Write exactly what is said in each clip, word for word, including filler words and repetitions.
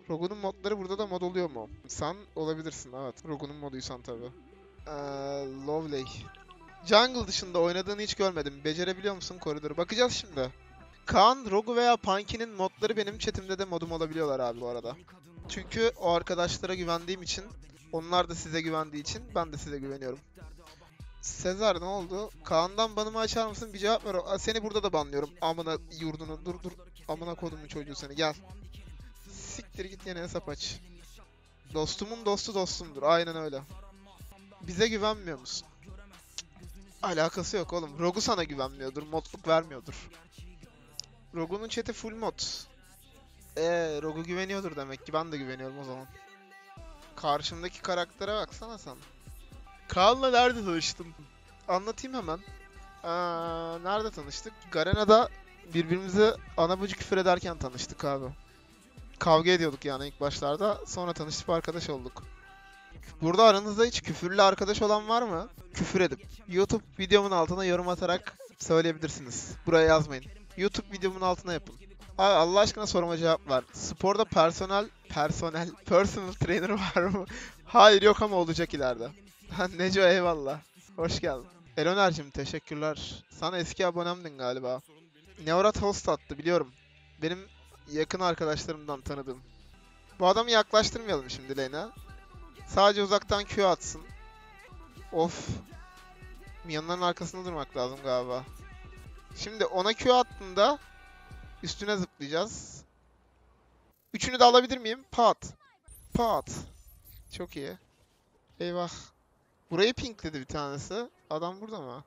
Rogue'un modları burada da mod oluyor mu? Sen olabilirsin, evet. Rogue'un moduysan tabi. Ee, Lovely. Jungle dışında oynadığını hiç görmedim. Becerebiliyor musun koridoru? Bakacağız şimdi. Kaan, Rogu veya Punky'nin modları benim chatimde de modum olabiliyorlar abi bu arada. Çünkü o arkadaşlara güvendiğim için, onlar da size güvendiği için ben de size güveniyorum. Sezer ne oldu? Kaan'dan banımı açar mısın? Bir cevap ver. Aa, seni burada da banlıyorum. Amına yurdunu. Dur dur. Amına kodumun çocuğu seni. Gel. Siktir git yine hesap aç. Dostumun dostu dostumdur. Aynen öyle. Bize güvenmiyor musun? Alakası yok oğlum. Rogu sana güvenmiyordur. Modluk vermiyordur. Rogu'nun chat'i full mod. Eee Rogu güveniyordur demek ki. Ben de güveniyorum o zaman. Karşımdaki karaktere baksana sen. Kaan'la nerede tanıştım? Anlatayım hemen. Aa, nerede tanıştık? Garena'da birbirimize ana bacı küfür ederken tanıştık abi. Kavga ediyorduk yani ilk başlarda. Sonra tanışıp arkadaş olduk. Burada aranızda hiç küfürlü arkadaş olan var mı? Küfür edip YouTube videomun altına yorum atarak söyleyebilirsiniz. Buraya yazmayın. YouTube videomun altına yapın. Abi Allah aşkına soruma cevap ver. Sporda personel, personel, personal trainer var mı? Hayır yok ama olacak ileride. Neco eyvallah. Hoş geldin. Eloner'cim teşekkürler. Sana eski abonemdin galiba. Neorat host attı biliyorum. Benim yakın arkadaşlarımdan tanıdığım. Bu adamı yaklaştırmayalım şimdi lane'e. Sadece uzaktan Q atsın. Of. Minyonların arkasında durmak lazım galiba. Şimdi ona Q attığında üstüne zıplayacağız. Üçünü de alabilir miyim? Pat. Pat. Çok iyi. Eyvah. Burayı pinkledi bir tanesi. Adam burada mı?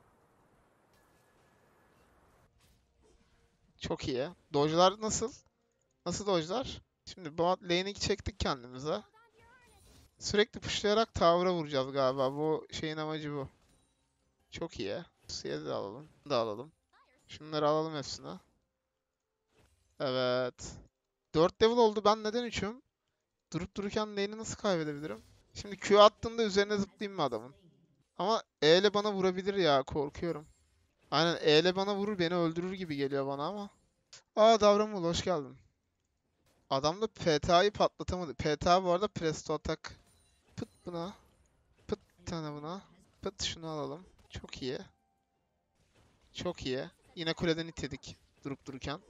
Çok iyi. Dodge'lar nasıl? Nasıl dodge'lar? Şimdi bot lane'i çektik kendimize. Sürekli pushlayarak tower'a vuracağız galiba. Bu şeyin amacı bu. Çok iyi. Suya da alalım. Da alalım. Şunları alalım hepsine. Evet. dört level oldu. Ben neden üçüm? Durup dururken lane'i nasıl kaybedebilirim? Şimdi Q attığında üzerine zıplayayım mı adamın? Ama E ile bana vurabilir ya. Korkuyorum. Aynen E ile bana vurur beni öldürür gibi geliyor bana ama. Aa Davramul hoş geldin. Adam da P T A'yı patlatamadı. P T A bu arada Presto atak. Pıt buna. Pıt bir tane buna. Pıt şunu alalım. Çok iyi. Çok iyi. Yine kuleden itedik durup dururken.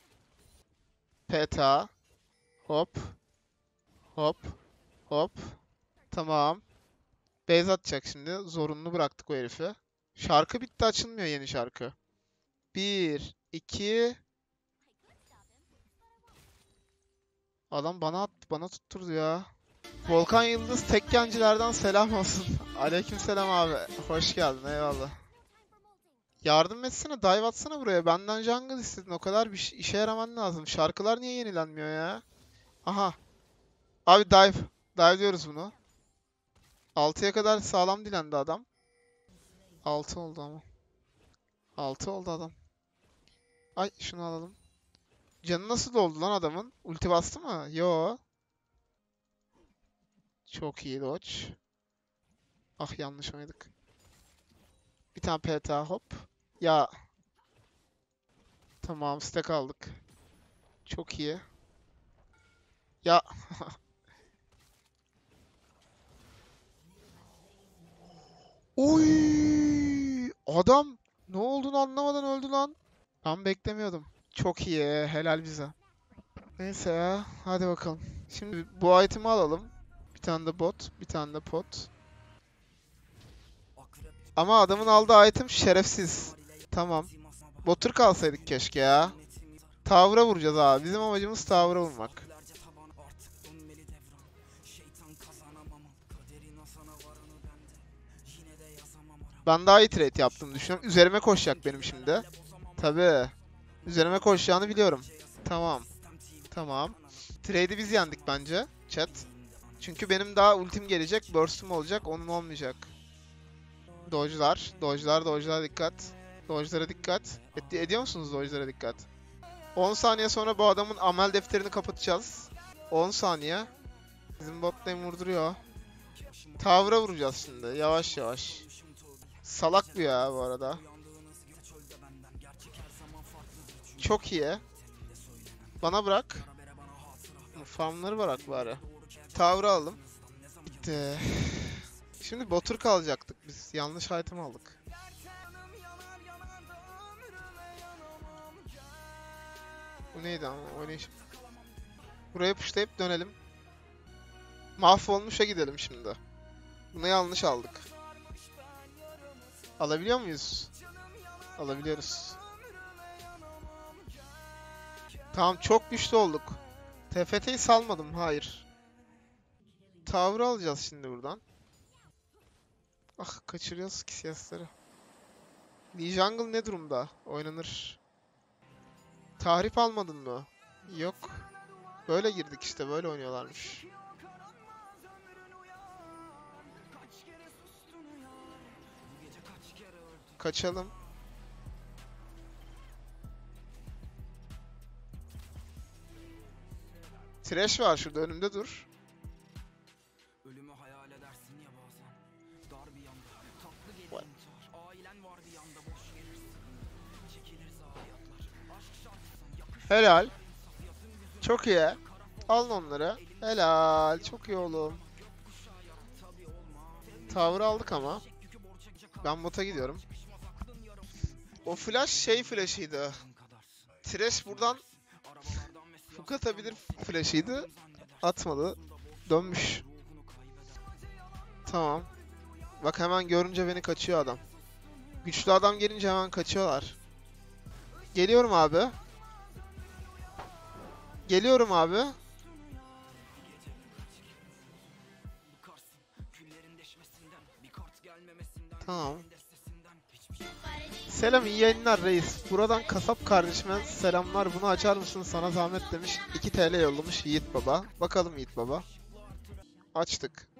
P T A. Hop. Hop. Hop. Tamam. Base atacak şimdi. Zorunlu bıraktık o herifi. Şarkı bitti açılmıyor yeni şarkı. Bir, iki. Adam bana attı, bana tutturdu ya. Volkan Yıldız Tekkencilerden selam olsun. Aleykümselam abi. Hoş geldin eyvallah. Yardım etsene, dive atsana buraya. Benden jungle istedin. O kadar bir şey- işe yaraman lazım. Şarkılar niye yenilenmiyor ya? Aha. Abi dive. Dive diyoruz bunu. altıya kadar sağlam dilendi adam. altı oldu ama. altı oldu adam. Ay şunu alalım. Canı nasıl doldu lan adamın? Ulti bastı mı? Yo. Çok iyi dodge. Ah yanlış oynadık. Bir tane P T A hop. Ya. Tamam stack aldık. Çok iyi. Ya. Oy! Adam ne olduğunu anlamadan öldü lan. Ben beklemiyordum. Çok iyi. Helal bize. Neyse ya. Hadi bakalım. Şimdi bu item'i alalım. Bir tane de bot. Bir tane de pot. Ama adamın aldığı item şerefsiz. Tamam. Botur kalsaydık keşke ya. Tower'a vuracağız abi. Bizim amacımız tower'a vurmak. Ben daha iyi trade yaptım düşünüyorum. Üzerime koşacak benim şimdi. Tabii. Üzerime koşacağını biliyorum. Tamam. Tamam. Trade'i biz yendik bence. Chat. Çünkü benim daha ultim gelecek. Burst'um olacak. Onun olmayacak. Dodge'lar. Dodge'lar. Dodge'lar dikkat. Dodge'lara dikkat. Ed ediyor musunuz Dodge'lara dikkat? on saniye sonra bu adamın amel defterini kapatacağız. on saniye. Bizim bot lane vurduruyor. Tower'a vuracağız şimdi. Yavaş yavaş. Salak bu ya bu arada. Çok iyi. Bana bırak. Farmları bırak bari. Tower'ı alalım. Bitti. Şimdi botur kalacaktık biz. Yanlış item aldık. Bu neydi ama oynayışım. Buraya pushlayıp dönelim. Mahvolmuşa gidelim şimdi. Bunu yanlış aldık. Alabiliyor muyuz? Alabiliyoruz. Tamam, çok güçlü olduk. T F T'yi salmadım, hayır. Tower alacağız şimdi buradan. Ah, kaçırıyoruz ki siyasları. Lee Jungle ne durumda? Oynanır. Tahrip almadın mı? Yok. Böyle girdik işte, böyle oynuyorlarmış. Kaçalım. Thresh var şurada, önümde dur. Ölümü hayal edersin ya bazen. Dar bir yanda, tatlı gelin var. Ailen var bir yanda, boş gelirsin. Çekilir zayiatlar. Aşk şarkısın, yakışır. Helal. Çok iyi. Alın onları. Helal. Çok iyi oğlum. Tower aldık ama. Ben bota gidiyorum. O flash şey flash'ıydı. Thresh buradan hook atabilir flash'ıydı. Atmadı. Dönmüş. Tamam. Bak, hemen görünce beni kaçıyor adam. Güçlü adam gelince hemen kaçıyorlar. Geliyorum abi. Geliyorum abi. Tamam. Selam, iyi yayınlar reis. Buradan kasap kardeşime selamlar. Bunu açar mısın, sana zahmet demiş. iki T L yollamış Yiğit Baba. Bakalım Yiğit Baba. Açtık.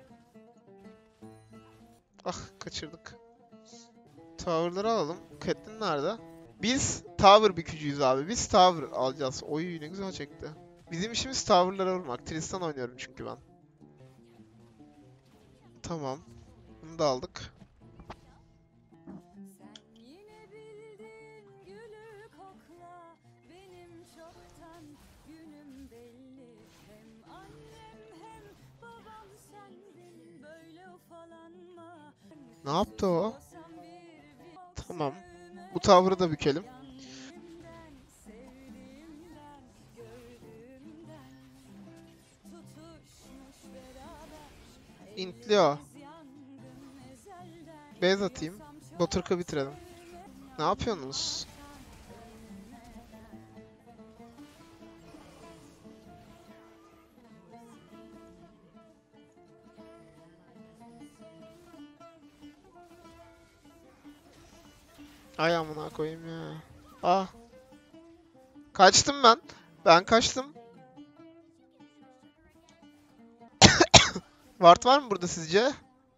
Ah, kaçırdık. Tower'ları alalım. Catelyn nerede? Biz Tower bükücüyüz abi. Biz Tower alacağız. Oy, ne güzel çekti. Bizim işimiz Tower'lara vurmak. Tristan oynuyorum çünkü ben. Tamam. Bunu da aldık. Ne yaptı o? Tamam. Bu tower'ı da bükelim. İntliyor. Base atayım. Boturka bitirelim. Ne yapıyorsunuz? Ay amına koyayım ya. Ah. Kaçtım ben. Ben kaçtım. Ward var mı burada sizce?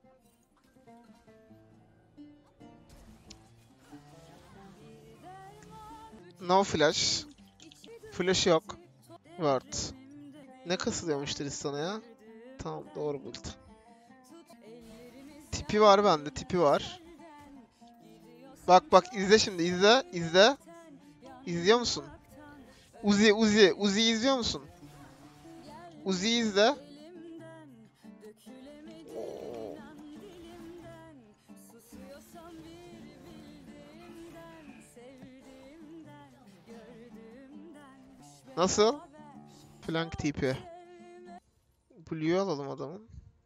No flash. Flash yok. Ward. Ne kasılıyormuş Tristan'a ya? Tamam, doğru buldu. Tipi var bende, tipi var. Bak bak, izle şimdi, izle, izle. İzliyor musun? Uzi, Uzi, Uzi izliyor musun? Uzi'yi izle. Oo. Nasıl? Flank tipi. Blue'yu alalım adamın.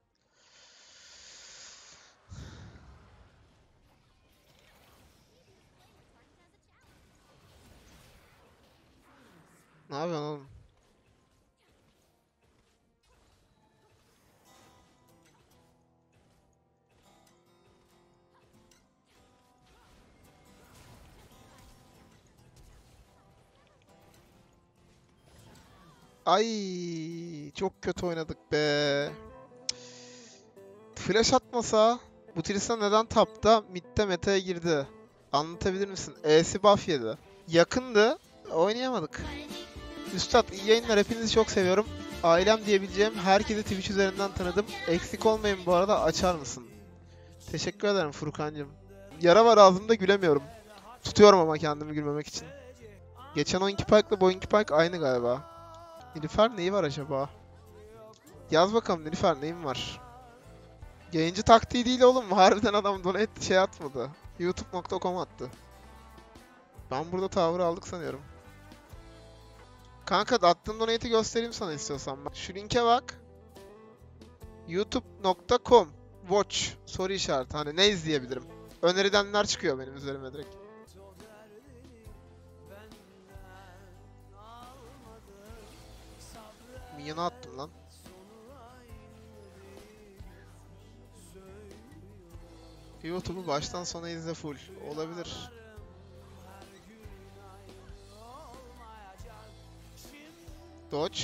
Ne yapıyorsun oğlum? Ay, çok kötü oynadık be. Flash atmasa bu Tristan neden tapta midde meta'ya girdi? Anlatabilir misin? E'si buff yedi. Yakındı. Oynayamadık. Üstad, iyi yayınlar. Hepinizi çok seviyorum. Ailem diyebileceğim herkesi Twitch üzerinden tanıdım. Eksik olmayın bu arada, açar mısın? Teşekkür ederim Furkancığım. Yara var ağzımda, gülemiyorum. Tutuyorum ama kendimi gülmemek için. Geçen oyunki Pike'la bu oyunki Pike aynı galiba. Nilüfer neyi var acaba? Yaz bakalım Nilüfer, neyin var? Yayıncı taktiği değil oğlum. Harbiden adam donate şey atmadı. youtube nokta com attı. Ben burada tavır aldık sanıyorum. Kanka attığım donate'i göstereyim sana istiyorsan. Bak, şu linke bak. youtube nokta com watch soru işareti. Hani ne izleyebilirim? Önerilenler çıkıyor benim üzerime direkt. Minyona attım lan. YouTube'u baştan sona izle full. Olabilir. Dodge.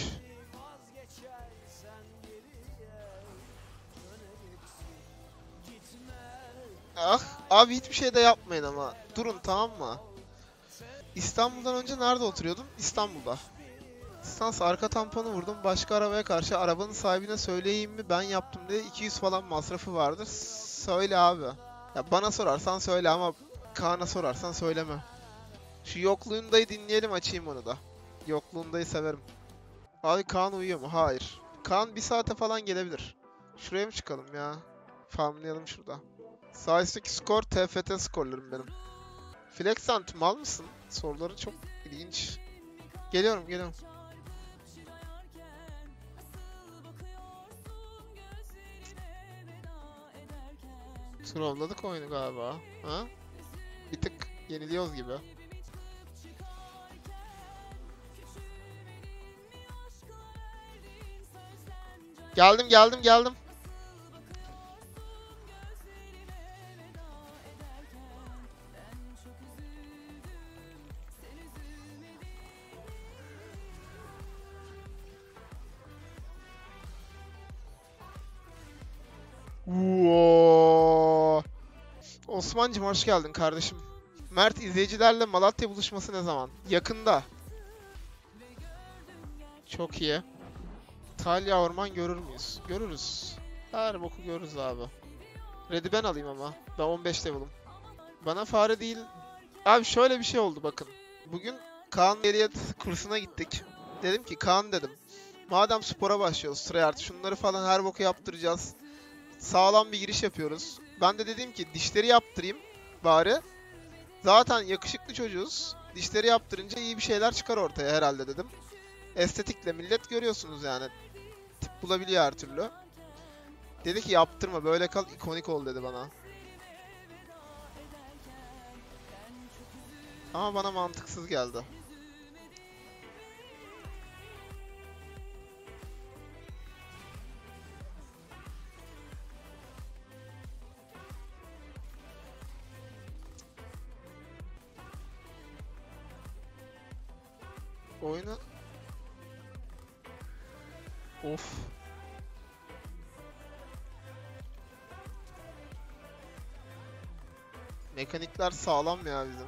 Ah, abi hiçbir şey de yapmayın ama. Durun, tamam mı? İstanbul'dan önce nerede oturuyordum? İstanbul'da. Stans arka tamponu vurdum. Başka arabaya karşı arabanın sahibine söyleyeyim mi ben yaptım diye iki yüz falan masrafı vardır. Söyle abi. Ya bana sorarsan söyle ama Kaan'a sorarsan söyleme. Şu yokluğundayı dinleyelim, açayım onu da. Yokluğundayı severim. Abi Kaan uyuyor mu? Hayır. Kaan bir saate falan gelebilir. Şuraya mı çıkalım ya? Farmlayalım şurada. Sağ üstteki skor T F T skorlarım benim. Flexant mal mısın? Soruları çok ilginç. Geliyorum geliyorum. Trolladık oyunu galiba. Ha? Bir tık yeniliyoruz gibi. Geldim geldim geldim. Woo. Osman'cım hoş geldin kardeşim. Mert, izleyicilerle Malatya buluşması ne zaman? Yakında. Çok iyi. Talya Orman görür müyüz? Görürüz. Her boku görürüz abi. Red'i ben alayım ama. Ben on beş level'ım. Bana fare değil. Abi şöyle bir şey oldu bakın. Bugün Kaan Eriyat kursuna gittik. Dedim ki Kaan dedim. Madem spora başlıyoruz, tryhard şunları falan her boku yaptıracağız. Sağlam bir giriş yapıyoruz. Ben de dedim ki dişleri yaptırayım bari. Zaten yakışıklı çocuğuz. Dişleri yaptırınca iyi bir şeyler çıkar ortaya herhalde dedim. Estetikle millet görüyorsunuz yani. Tip bulabiliyor her türlü. Dedi ki yaptırma, böyle kal, ikonik ol dedi bana. Ama bana mantıksız geldi. Oyunu... Of. Mekanikler sağlam ya bizim.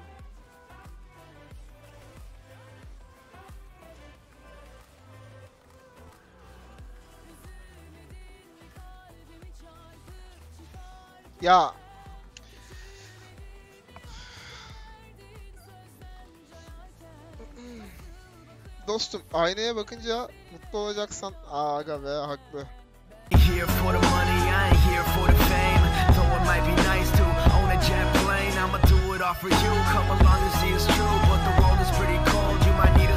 Ya. Dostum, aynaya bakınca mutlu olacaksan, aa aga be, haklı. Here for the money, I ain't here for the fame. Though it might be nice to own a jet plane, I'ma do it all for you. Come along and see it's true, but the world is pretty cold. You might need